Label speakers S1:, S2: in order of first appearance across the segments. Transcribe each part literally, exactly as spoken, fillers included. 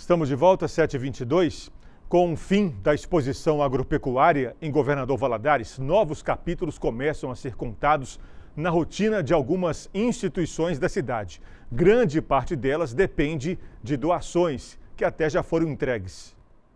S1: Estamos de volta às sete e vinte e dois. Com o fim da exposição agropecuária em Governador Valadares, novos capítulos começam a ser contados na rotina de algumas instituições da cidade. Grande parte delas depende de doações, que até já foram entregues.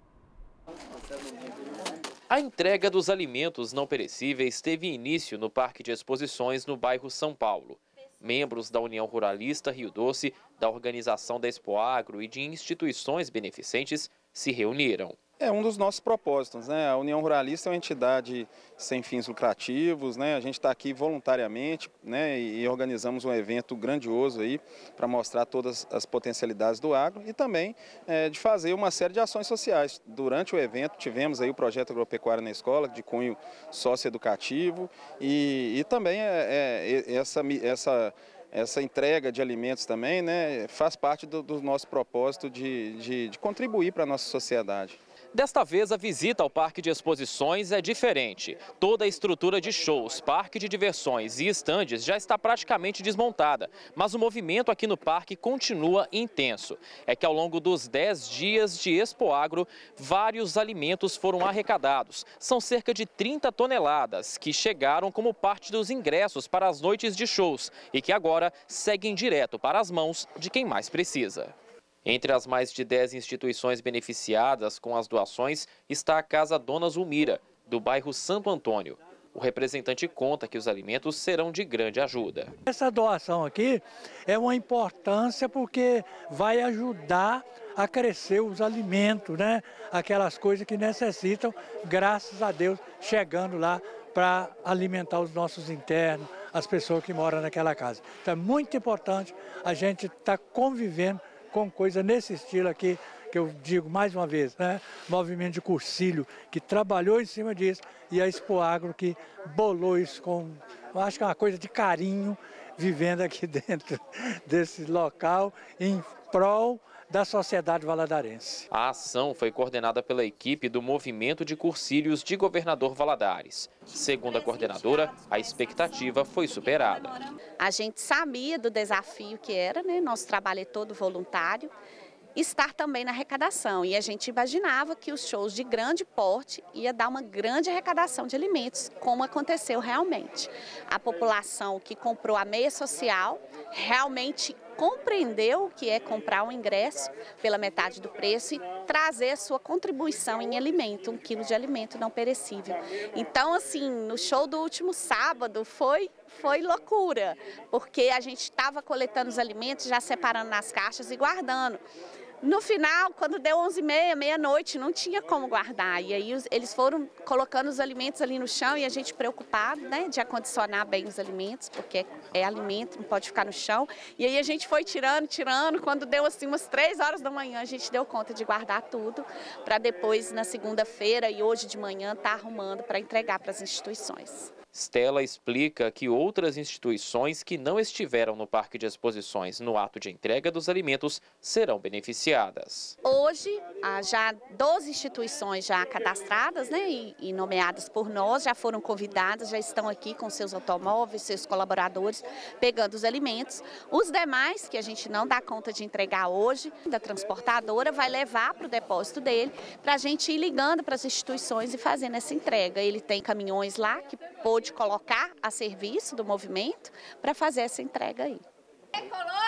S2: A entrega dos alimentos não perecíveis teve início no Parque de Exposições, no bairro São Paulo. Membros da União Ruralista Rio Doce, da organização da Expoagro e de instituições beneficentes se reuniram.
S3: É um dos nossos propósitos, né? A União Ruralista é uma entidade sem fins lucrativos, né? A gente está aqui voluntariamente, né? E organizamos um evento grandioso aí para mostrar todas as potencialidades do agro e também é, de fazer uma série de ações sociais. Durante o evento tivemos aí o projeto Agropecuária na Escola, de cunho socioeducativo e, e também é, é, essa, essa, essa entrega de alimentos também, né? Faz parte do, do nosso propósito de, de, de contribuir para a nossa sociedade.
S2: Desta vez, a visita ao Parque de Exposições é diferente. Toda a estrutura de shows, parque de diversões e estandes já está praticamente desmontada. Mas o movimento aqui no parque continua intenso. É que ao longo dos dez dias de Expoagro, vários alimentos foram arrecadados. São cerca de trinta toneladas que chegaram como parte dos ingressos para as noites de shows e que agora seguem direto para as mãos de quem mais precisa. Entre as mais de dez instituições beneficiadas com as doações está a Casa Dona Zulmira, do bairro Santo Antônio. O representante conta que os alimentos serão de grande ajuda.
S4: Essa doação aqui é uma importância porque vai ajudar a crescer os alimentos, né? Aquelas coisas que necessitam, graças a Deus, chegando lá para alimentar os nossos internos, as pessoas que moram naquela casa. Então é muito importante a gente estar convivendo com coisa nesse estilo aqui, que eu digo mais uma vez, né? Movimento de Cursilho, que trabalhou em cima disso, e a Expoagro que bolou isso com, eu acho que é uma coisa de carinho, vivendo aqui dentro desse local, em prol da sociedade valadarense.
S2: A ação foi coordenada pela equipe do Movimento de Cursilhos de Governador Valadares. Segundo a coordenadora, a expectativa foi superada.
S5: A gente sabia do desafio que era, né? Nosso trabalho é todo voluntário, estar também na arrecadação. E a gente imaginava que os shows de grande porte ia dar uma grande arrecadação de alimentos, como aconteceu realmente. A população que comprou a meia social realmente compreendeu o que é comprar um ingresso pela metade do preço e trazer sua contribuição em alimento, um quilo de alimento não perecível. Então, assim, no show do último sábado foi, foi loucura, porque a gente estava coletando os alimentos, já separando nas caixas e guardando. No final, quando deu onze e meia, meia-noite, não tinha como guardar. E aí eles foram colocando os alimentos ali no chão e a gente preocupado, né, de acondicionar bem os alimentos, porque é alimento, não pode ficar no chão. E aí a gente foi tirando, tirando. Quando deu assim umas três horas da manhã, a gente deu conta de guardar tudo para depois, na segunda-feira e hoje de manhã, estar arrumando para entregar para as instituições.
S2: Stella explica que outras instituições que não estiveram no Parque de Exposições no ato de entrega dos alimentos serão beneficiadas.
S5: Hoje, já doze instituições já cadastradas, né, e, e nomeadas por nós, já foram convidadas, já estão aqui com seus automóveis, seus colaboradores, pegando os alimentos. Os demais, que a gente não dá conta de entregar hoje, da transportadora, vai levar para o depósito dele, para a gente ir ligando para as instituições e fazendo essa entrega. Ele tem caminhões lá que pôde colocar a serviço do movimento para fazer essa entrega aí.